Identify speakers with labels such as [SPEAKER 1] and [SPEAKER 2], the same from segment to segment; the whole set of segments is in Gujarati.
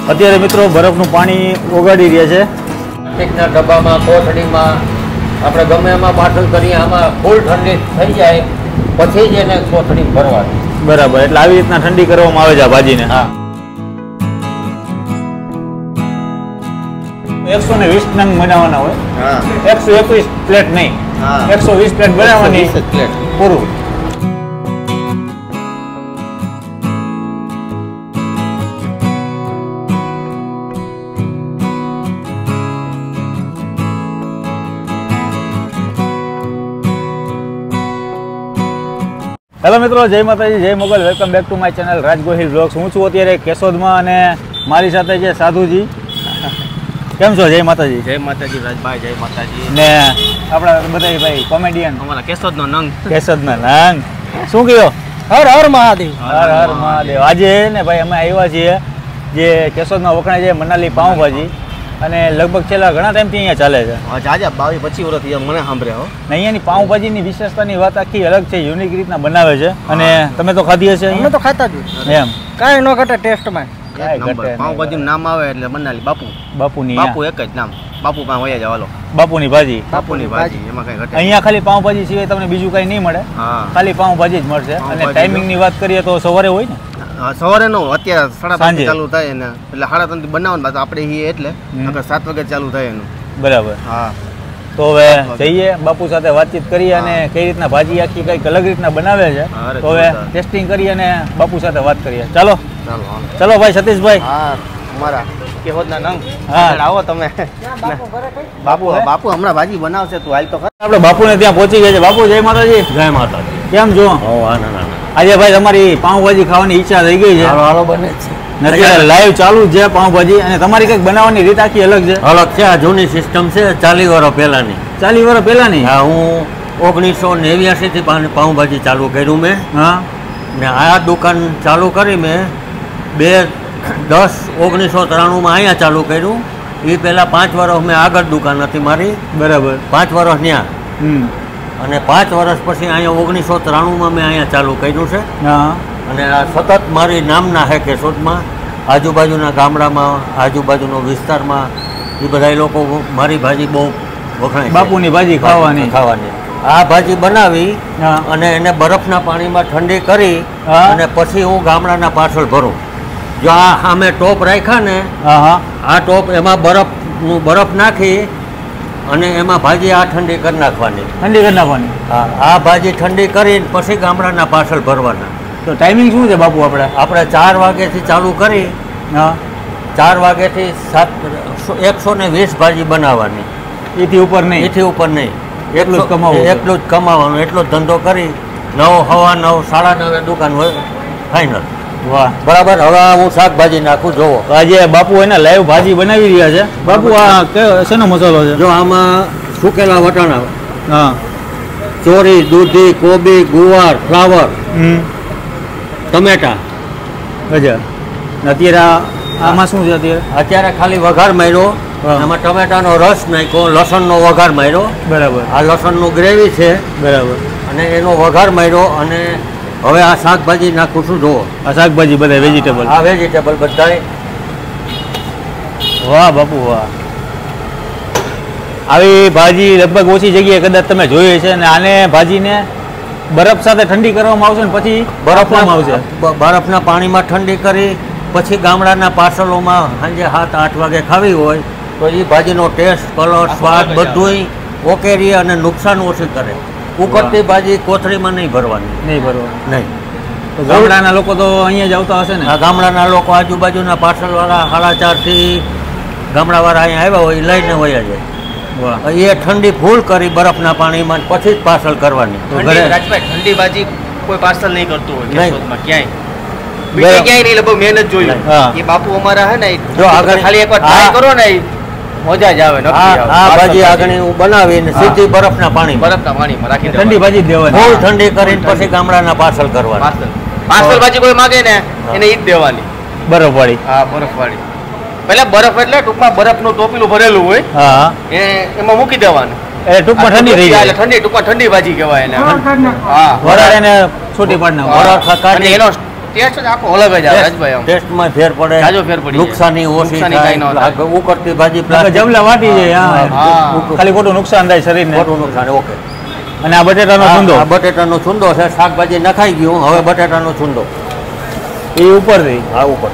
[SPEAKER 1] અત્યારે મિત્રો બરફનું પાણી ઓગાળી રહ્યા છે.
[SPEAKER 2] પ્લાસ્ટિકના ડબ્બામાં કોથળીમાં આપણે ગમે એમાં પાર્સલ કરીએ, આમાં ફૂલ ઠંડી થઈ જાય પછી જ એને કોથળી ભરવાની.
[SPEAKER 1] બરાબર, એટલે આવી રીતના ઠંડી કરવામાં આવે છે આ ભાજીને.
[SPEAKER 2] હા,
[SPEAKER 1] 120 નંગ બનાવવાના હોય.
[SPEAKER 2] હા,
[SPEAKER 1] 121 પ્લેટ નહીં, 120 પ્લેટ બનાવવાની. પૂરું. હેલો મિત્રો, જય માતાજી, જય Mogal. Welcome back to my channel Raj Gohil vlogs. હું છું અત્યારે કેશોદમાં અને મારી સાથે છે સાધુજી. કેમ છો? જય માતાજી.
[SPEAKER 2] જય માતાજી રાજભાઈ, જય માતાજી.
[SPEAKER 1] ને આપણા બધા ભાઈ કોમેડિયન
[SPEAKER 2] અમારા કેશોદનો નંગ.
[SPEAKER 1] કેશોદના નંગ શું કયો?
[SPEAKER 3] હર હર મહાદેવ.
[SPEAKER 1] હર હર મહાદેવ. આજે ને ભાઈ અમે આવ્યા છીએ જે કેશોદમાં વખણાય છે મનાલી પાઉંભાજી, અને લગભગ છેલ્લા ઘણા ટાઈમથી અહીંયા ચાલે છે.
[SPEAKER 2] આજે 22-25 વર્ષથી મને સાંભળ્યા હો.
[SPEAKER 1] ને અહીંયાની પાઉંભાજીની વિશેષતાની વાત આખી અલગ છે, યુનિક રીતના બનાવે છે. અને તમે તો ખાધી હશે?
[SPEAKER 3] અમે તો ખાતા જ
[SPEAKER 1] એમ
[SPEAKER 3] કાંઈ ન ઘટે ટેસ્ટમાં.
[SPEAKER 2] પાઉંભાજીનું નામ આવે એટલે મનાલી
[SPEAKER 1] બાપુની.
[SPEAKER 2] બાપુ એક જ નામ, બાપુ પાસે હોય જ. હાલો,
[SPEAKER 1] બાપુની ભાજી.
[SPEAKER 2] બાપુની ભાજી, એમાં કઈ ઘટે.
[SPEAKER 1] અહીંયા ખાલી પાઉંભાજી સિવાય તમને બીજું કઈ નહીં મળે. ખાલી પાઉંભાજી જ મળશે. અને ટાઈમિંગની વાત કરીએ તો સવારે હોય ને?
[SPEAKER 2] સવારે નો, અત્યારે 3:30 ચાલુ થાય ને, એટલે 3:30 બનાવવાનું બાદ આપણે એટલે 7 વાગે ચાલુ થાય એનું.
[SPEAKER 1] બરાબર.
[SPEAKER 2] હા,
[SPEAKER 1] તો હવે જઈએ બાપુ સાથે વાતચીત કરીએ અને કઈ રીતના ભાજી આખી કઈક અલગ રીતના બનાવે છે. તો હવે ટેસ્ટિંગ કરીએ અને બાપુ સાથે વાત કરીએ. ચાલો ચલો ભાઈ સતીશભાઈ.
[SPEAKER 2] હા, અમારા કેહોદના નંગ.
[SPEAKER 1] હા,
[SPEAKER 2] આવો તમે. બાપુ હમણાં ભાજી બનાવશે, તું હાલ તો ખરા.
[SPEAKER 1] આપણે બાપુને ત્યાં પહોંચી ગયા છે. બાપુ જય માતાજી.
[SPEAKER 2] જય માતાજી.
[SPEAKER 1] કેમ છો? આજે ભાઈ તમારી પાઉંભાજી ખાવાની ઈચ્છા થઈ ગઈ છે.
[SPEAKER 2] હાલો બને છે.
[SPEAKER 1] લાઈવ ચાલુ છે પાઉંભાજી, અને તમારી કઈક બનાવવાની રીત આખી અલગ છે.
[SPEAKER 2] અલગ છે. આ જૂની સિસ્ટમ છે, 40 વર્ષ પહેલાની.
[SPEAKER 1] 40 વર્ષ પહેલાની?
[SPEAKER 2] હા, હું 1989 થી પાઉંભાજી ચાલુ કર્યું મેં.
[SPEAKER 1] હા,
[SPEAKER 2] ને આ દુકાન ચાલુ કરી મેં 1993 માં અહીંયા ચાલુ કર્યું. એ પહેલાં 5 વર્ષ મેં આગળ દુકાન હતી મારી.
[SPEAKER 1] બરાબર.
[SPEAKER 2] 5 વર્ષ ત્યાં. અને 5 વર્ષ પછી અહીંયા 1993 માં મેં અહીંયા ચાલુ કર્યું છે.
[SPEAKER 1] હા,
[SPEAKER 2] અને આ સતત મારી નામના છે કેશોદમાં, આજુબાજુના ગામડામાં, આજુબાજુનો વિસ્તારમાં એ બધા લોકો મારી ભાજી બહુ વખણાય.
[SPEAKER 1] બાપુની ભાજી ખાવાની.
[SPEAKER 2] આ ભાજી બનાવી અને એને બરફના પાણીમાં ઠંડી કરી અને પછી હું ગામડાના પાર્સલ ભરું. જો આ સામે ટોપ રાખ્યા ને, આ ટોપ એમાં બરફ નાખી અને એમાં ભાજી આ ઠંડી કરી નાખવાની. હા, આ ભાજી ઠંડી કરીને પછી ગામડાના પાર્સલ ભરવાના.
[SPEAKER 1] તો ટાઈમિંગ શું છે બાપુ?
[SPEAKER 2] આપણે 4 વાગ્યાથી ચાલુ કરી, 4 વાગ્યાથી 120 ભાજી બનાવવાની.
[SPEAKER 1] એથી ઉપર નહીં?
[SPEAKER 2] એથી ઉપર નહીં.
[SPEAKER 1] એટલું જ
[SPEAKER 2] કમાવાનું, એટલો જ ધંધો કરી 9, 9:30, 9:30 દુકાન હોય ફાઇનલ.
[SPEAKER 1] વાહ,
[SPEAKER 2] બરાબર. હવે હું શાકભાજી નાખું. જોવો
[SPEAKER 1] આજે બાપુ એને લાઈવ ભાજી બનાવી રહ્યા છે. બાપુ આ શેનો મસાલો છે?
[SPEAKER 2] જો આમાં સુકેલા વટાણા,
[SPEAKER 1] હા,
[SPEAKER 2] ચોરી, દૂધી, કોબી, ગુવાર, ફ્લાવર, ટમેટા.
[SPEAKER 1] ગજબ. અત્યારે આમાં શું છે?
[SPEAKER 2] અત્યારે ખાલી વઘાર માર્યો. એમાં ટમેટાનો રસ નાખ્યો, લસણનો વઘાર માર્યો. બરાબર. આ લસણનું ગ્રેવી છે. બરાબર. અને એનો વઘાર માર્યો. અને હવે આ શાકભાજી નાખું છું. જુઓ
[SPEAKER 1] આ શાકભાજી બધા વેજીટેબલ.
[SPEAKER 2] આ વેજીટેબલ બધા.
[SPEAKER 1] વાહ બાપુ વાહ. આવી ભાજી લગભગ ઓછી જગ્યાએ કદાચ તમે જોઈ છે. અને આને ભાજીને બરફ સાથે ઠંડી કરવામાં આવશે ને પછી બરફમાં આવશે.
[SPEAKER 2] બરફના પાણીમાં ઠંડી કરી પછી ગામડાના પાર્સલોમાં સાંજે 7-8 વાગે ખાવી હોય તો એ ભાજીનો ટેસ્ટ, કલર, સ્વાદ બધું ઓકે રહે અને નુકસાન ઓછું કરે. ઉકળતી ભાજી કોથળીમાં નહીં ભરવાની. નહીં.
[SPEAKER 1] તો ગામડાના લોકો તો અહીંયા જ આવતા હશે ને?
[SPEAKER 2] આ ગામડાના લોકો, આજુબાજુના પાર્સલવાળા 4:30 થી ગામડાવાળા અહીંયા આવ્યા હોય લઈને વયા જાય. એ ઠંડી ફૂલ કરી બરફના પાણીમાં પછી જ પાર્સલ કરવાની.
[SPEAKER 3] ઠંડી ભાજી કોઈ પાર્સલ નહીં કરતું હોય ક્યાંય.
[SPEAKER 2] લગભગ મહેનત જોયું. એ બાપુ અમારા હે ને, જો આગળ ખાલી એકવાર ટ્રાય કરો ને, મજા જ આવે. આ ભાજી આગળ હું બનાવીને સીધી બરફના પાણીમાં રાખી
[SPEAKER 1] ઠંડી ભાજી દેવાની.
[SPEAKER 2] ફૂલ ઠંડી કરીને પછી ગામડાના પાર્સલ કરવાના.
[SPEAKER 3] પાર્સલ ભાજી કોઈ માગે ને એને ઈ જ દેવાની.
[SPEAKER 1] બરફવાળી.
[SPEAKER 3] હા, બરફવાળી. પેલા બરફ એટલે ટૂંકમાં બરફનું ટોપીલું ભરેલું હોય.
[SPEAKER 1] હા,
[SPEAKER 3] એમાં મૂકી દેવાનું.
[SPEAKER 1] એટલે ટૂંકમાં ઠંડી થઈ જાય.
[SPEAKER 3] ટૂંકમાં ઠંડી ભાજી કહેવાય એને.
[SPEAKER 1] હા, વરાળ એને છૂટી પાડી નાખો.
[SPEAKER 3] એનો ટેસ્ટ આખો અલગ જ આવે રાજભાઈ આમ
[SPEAKER 2] ટેસ્ટમાં ફેર પડે,
[SPEAKER 3] જાજો ફેર પડી જાય.
[SPEAKER 2] નુકસાની ઓછી
[SPEAKER 3] નુકસાની કાંઈ ન થાય.
[SPEAKER 2] થાય, ઉકળતી ભાજી
[SPEAKER 1] જમલા વાટી જાય
[SPEAKER 3] હા.
[SPEAKER 1] ખાલી ખોટું નુકસાન થાય શરીરને.
[SPEAKER 2] ખોટું નુકસાન. ઓકે.
[SPEAKER 1] અને આ બટેટાનો છૂંદો
[SPEAKER 2] આ બટેટાનો છૂંદો છે, શાકભાજી નખાઈ ગયું, હવે બટેટાનો છૂંદો
[SPEAKER 1] એ ઉપરથી.
[SPEAKER 2] આ ઉપર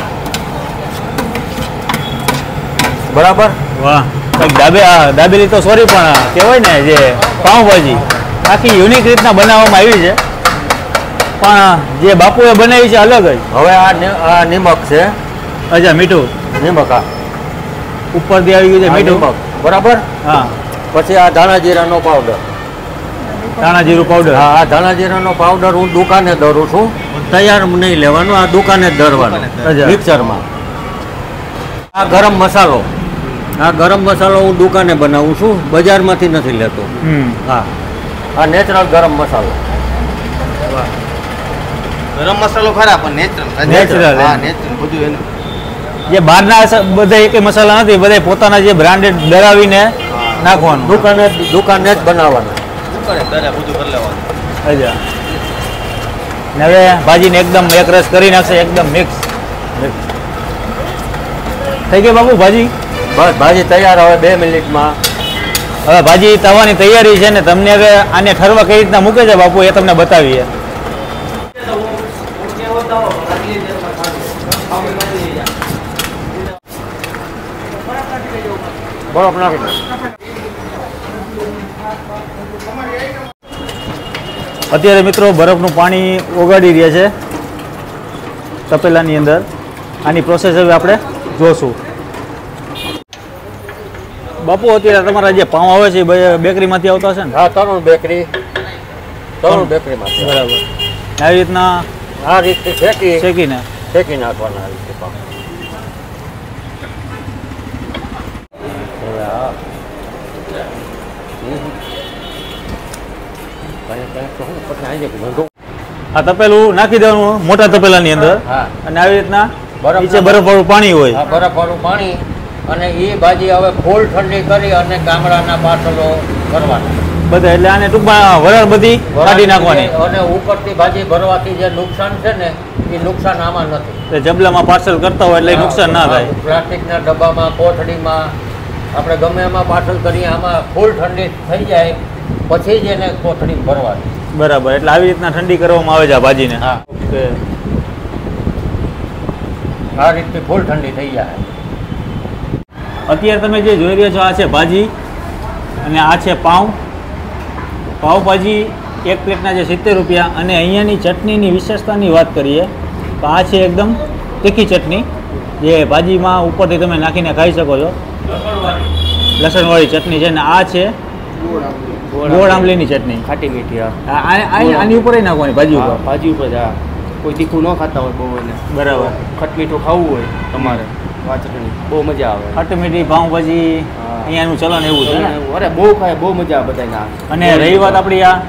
[SPEAKER 2] બરાબર.
[SPEAKER 1] વાહ, દાબેલી તો સોરી પણ કહેવાય ને જે પાઉંભાજી આખી યુનિક રીતના બનાવવામાં આવી છે, પણ જે બાપુએ બનાવી છે અલગ જ.
[SPEAKER 2] હવે આ નિમક છે.
[SPEAKER 1] અચ્છા, મીઠું
[SPEAKER 2] નિમક. આ
[SPEAKER 1] ઉપરથી આવી ગયું છે મીઠું.
[SPEAKER 2] નિમક બરાબર.
[SPEAKER 1] હા.
[SPEAKER 2] પછી આ ધાણા જીરાનો પાવડર.
[SPEAKER 1] ધાણા જીરું પાવડર.
[SPEAKER 2] હા, આ ધાણા જીરાનો પાવડર હું દુકાને દરું છું, તૈયાર નહીં લેવાનું, આ દુકાને જ દરવાનું મિક્સરમાં. આ ગરમ મસાલો. આ ગરમ મસાલો હું દુકાને બનાવું છું, બજારમાંથી નથી લેતો. હા, આ નેચરલ ગરમ મસાલો.
[SPEAKER 3] ગરમ મસાલો ખરા પણ નેચરલ. હા, નેચરલ બધું એનું.
[SPEAKER 1] જે બહારના બધા એક મસાલા નથી, બધા પોતાના જે બ્રાન્ડેડ દરાવીને નાખવાનું.
[SPEAKER 2] દુકાને જ બનાવવાનું.
[SPEAKER 3] બધું કરી લેવાનું.
[SPEAKER 1] અચ્છા. ને હવે ભાજીને એકદમ એક રસ કરી નાખશે, એકદમ મિક્સ થઈ ગઈ બાપુ ભાજી.
[SPEAKER 2] બસ ભાજી તૈયાર. હવે 2 મિનિટમાં
[SPEAKER 1] હવે ભાજી તવાની તૈયારી છે ને તમને હવે આને ઠરવા કઈ રીતના મૂકે છે બાપુ એ તમને બતાવીએ.
[SPEAKER 2] બરફ નાખી દો.
[SPEAKER 1] અત્યારે મિત્રો બરફનું પાણી ઓગાળી રહ્યા છે તપેલાની અંદર. આની પ્રોસેસ હવે આપણે જોશું. બાપુ અત્યારે તમારા જે પાઉં આવે છે બેકરીમાંથી આવતા હશે ને?
[SPEAKER 2] હા, તરુણ બેકરીમાંથી.
[SPEAKER 1] બરાબર. આવી રીતના
[SPEAKER 2] આ રીતે
[SPEAKER 1] શેકીને
[SPEAKER 2] નાખવાના. આ રીતે પાઉં.
[SPEAKER 1] આ તપેલું નાખી દેવાનું મોટા તપેલાની અંદર. અને આવી રીતના નીચે બરફવાળું પાણી હોય.
[SPEAKER 2] બરફવાળું પાણી. અને એ ભાજી હવે ફૂલ ઠંડી કરી અને ગામડાના પાર્સલો કરવાના
[SPEAKER 1] બધા. એટલે આને ટૂંકમાં વરાળ બધી કાઢી નાખવાની.
[SPEAKER 2] અને ઉપરથી ભાજી ભરવાથી જે નુકસાન છે ને એ નુકસાન આમાં નથી.
[SPEAKER 1] જબલામાં પાર્સલ કરતા હોય એટલે નુકસાન ના થાય.
[SPEAKER 2] પ્લાસ્ટિકના ડબ્બામાં, કોથળીમાં આપણે ગમે એમાં પાર્સલ કરીએ, આમાં ફૂલ ઠંડી થઈ જાય પછી જ એને કોથળી ભરવાની.
[SPEAKER 1] બરાબર. એટલે આવી રીતના ઠંડી કરવામાં આવે છે આ ભાજીને.
[SPEAKER 2] હા,
[SPEAKER 1] ઓકે.
[SPEAKER 2] આ રીતે ફૂલ ઠંડી થઈ જાય.
[SPEAKER 1] અત્યારે તમે જે જોઈ રહ્યા છો આ છે ભાજી અને આ છે પાવભાજી. એક પ્લેટના છે 70 રૂપિયા. અને અહીંયાની ચટણીની વિશેષતાની વાત કરીએ તો આ છે એકદમ તીખી ચટણી જે ભાજીમાં ઉપરથી તમે નાખીને ખાઈ શકો છો. લસણવાળી ચટણી છે. ને આ છે ગોળ આંબલીની ચટણી,
[SPEAKER 3] ખાટી મીઠી.
[SPEAKER 1] આની ઉપર નાખવાની ભાજી ઉપર.
[SPEAKER 3] ભાજી ઉપર કોઈ તીખું ન ખાતા હોય બહુ એને.
[SPEAKER 1] બરાબર.
[SPEAKER 3] ખટ મીઠું ખાવું હોય તમારે ચટણી બહુ મજા આવે.
[SPEAKER 1] ખટ મીઠી પાઉંભાજી અહીંયાનું ચલણ એવું છે ને.
[SPEAKER 3] અરે બહુ ખાય, બહુ મજા આવે બધાને.
[SPEAKER 1] અને રહી વાત આપણી આ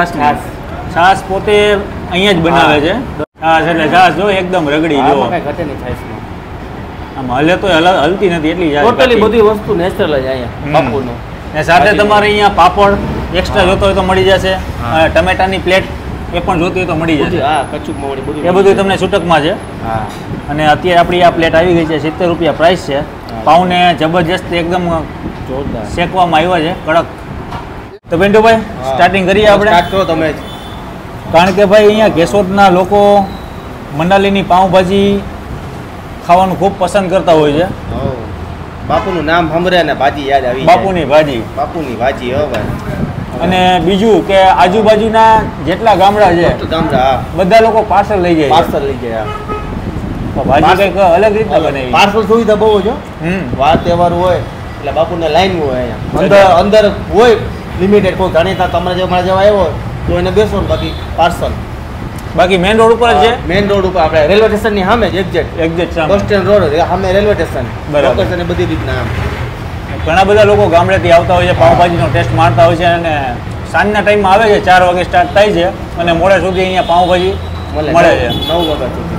[SPEAKER 1] છાશ પોતે અહીંયા જ બનાવે છે. છાશ એટલે છાશ જો એકદમ રગડી જો.
[SPEAKER 3] કઈ ઘટે નહીં છાશમાં.
[SPEAKER 1] આમ હલે તો હલતી નથી એટલી જાય.
[SPEAKER 3] ટોટલી બધી વસ્તુ નેચરલ જ અહીંયા બાપુનો.
[SPEAKER 1] ને સાથે તમારે અહીંયા પાપડ એક્સ્ટ્રા જોતો હોય તો મળી જશે. ટમેટાની પ્લેટ એ પણ જોતી હોય તો મળી જશે.
[SPEAKER 3] હા, કચુંબા વળી બધું.
[SPEAKER 1] એ બધું તમને છૂટકમાં છે.
[SPEAKER 3] હા.
[SPEAKER 1] અને અત્યારે આપણી આ પ્લેટ આવી ગઈ છે 70 રૂપિયા પ્રાઇસ છે. પાઉને જબરજસ્ત એકદમ
[SPEAKER 3] જોરદાર
[SPEAKER 1] શેકવામાં આવ્યા છે, કડક. તો પિન્ટુભાઈ સ્ટાર્ટિંગ કરીએ આપણે.
[SPEAKER 3] સ્ટાર્ટ કરો તમે જ.
[SPEAKER 1] કારણ કે ભાઈ અહીંયા કેશોદના લોકો મંડાલીની પાઉંભાજી ખાવાનું ખૂબ પસંદ કરતા હોય છે.
[SPEAKER 3] બાપુનું નામ સાંભળે ને ભાજી યાદ આવી જાય.
[SPEAKER 1] બાપુની ભાજી.
[SPEAKER 3] બાપુની ભાજી હો ભાઈ.
[SPEAKER 1] અને બીજું કે આજુબાજુના જેટલા ગામડા છે બધા લોકો પાર્સલ લઈ જાય.
[SPEAKER 3] પાર્સલ લઈ જાય.
[SPEAKER 1] ભાજી કંઈક અલગ રીતના બનાવી.
[SPEAKER 3] પાર્સલ સુવિધા બહુ જ. વાર તહેવાર હોય એટલે બાપુને લાઈન હોય અહીંયા અંદર હોય લિમિટેડ. કોઈ જાણીતા તમારા જેવા આવ્યો તો એને બેસો ને બાકી પાર્સલ.
[SPEAKER 1] બાકી મેઇન રોડ ઉપર જ છે.
[SPEAKER 3] મેઇન રોડ ઉપર આપણે રેલવે સ્ટેશનની સામે જ એક્ઝેક્ટ બસ સ્ટેન્ડ રોડ સામે રેલવે સ્ટેશન. લોકેશન બધી રીતના આમ.
[SPEAKER 1] ઘણા બધા લોકો ગામડેથી આવતા હોય છે, પાઉંભાજીનો ટેસ્ટ માણતા હોય છે. અને સાંજના ટાઈમમાં આવે છે, 4 વાગે સ્ટાર્ટ થાય છે અને મોડે સુધી અહીંયા પાઉંભાજી મળે છે.
[SPEAKER 3] 9 વાગ્યા સુધી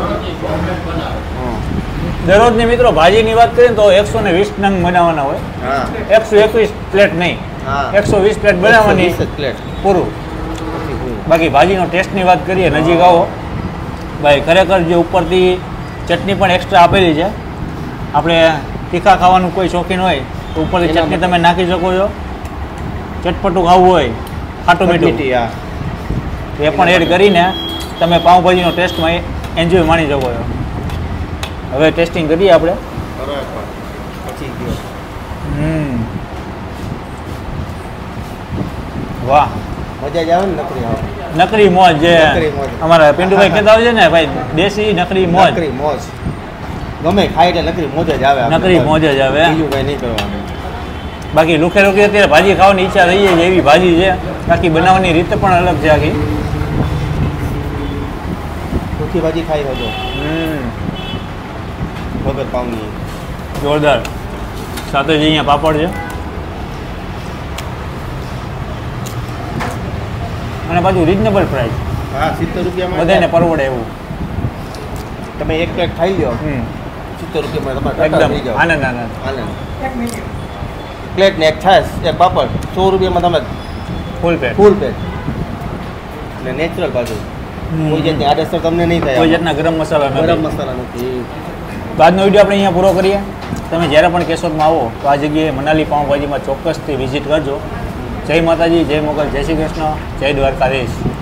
[SPEAKER 1] દરરોજની મિત્રો ભાજીની વાત કરીએ તો 120 નંગ બનાવવાના હોય. 121 પ્લેટ નહીં, 120 પ્લેટ બનાવવાની, પૂરું. બાકી ભાજીનો ટેસ્ટની વાત કરીએ, નજીક આવો ભાઈ ખરેખર જે ઉપરથી ચટણી પણ એક્સ્ટ્રા આપેલી છે. આપણે તીખા ખાવાનું કોઈ શોખીન હોય તો ઉપરથી ચટણી તમે નાખી શકો છો. ચટપટું ખાવું હોય ખાટું મીઠું એ પણ એડ કરીને તમે પાઉંભાજીનો ટેસ્ટમાં એન્જોય માણી શકો છો. હવે ટેસ્ટિંગ કરીએ આપણે. વાહ,
[SPEAKER 3] મજા જ આવે ને નકરી આવે.
[SPEAKER 1] નકરી મોજ જે અમારા પિન્ટુભાઈ કહેતા હોય છે ને ભાઈ, દેશી નકરી મોજ.
[SPEAKER 3] નકરી મોજ ગમે ખાય એટલે નકરી મોજ જ આવે.
[SPEAKER 1] નકરી મોજ જ આવે,
[SPEAKER 3] બીજું કઈ નહીં કરવાનું.
[SPEAKER 1] બાકી લુખે લુખી અત્યારે ભાજી ખાવાની ઈચ્છા થઈ જાય એવી ભાજી છે. બાકી બનાવવાની રીત પણ અલગ છે આખી.
[SPEAKER 3] સુકી ભાજી ખાઈ શકો વગર પાઉની,
[SPEAKER 1] જોરદાર. સાથે જ અહીંયા પાપડ છે અને પાછું રિઝનેબલ પ્રાઇસ.
[SPEAKER 3] હા, 70 રૂપિયામાં
[SPEAKER 1] બધાને પરવડે એવું.
[SPEAKER 3] તમે એક પ્લેટ ખાઈ લો 70 રૂપિયામાં તમારે
[SPEAKER 1] એકદમ
[SPEAKER 3] થઈ જાવ.
[SPEAKER 1] આનંદ આનંદ.
[SPEAKER 3] પ્લેટ ને એક છાશ એક પાપડ 100 રૂપિયામાં તમે
[SPEAKER 1] ફૂલ પેટ.
[SPEAKER 3] ફૂલ પેટ ને નેચરલ પાછું. કોઈ જાતની આડઅસર તમને નહીં થાય.
[SPEAKER 1] કોઈ જાતના ગરમ મસાલા
[SPEAKER 3] ગરમ
[SPEAKER 1] નથી.
[SPEAKER 3] મસાલા નથી.
[SPEAKER 1] તો આજનો વિડીયો આપણે અહીંયા પૂરો કરીએ. તમે જ્યારે પણ કેશોદમાં આવો તો આ જગ્યાએ મનાલી પાઉંભાજીમાં ચોક્કસથી વિઝિટ કરજો. જય માતાજી, જય મોગલ, જય શ્રી કૃષ્ણ, જય દ્વારકાધીશ.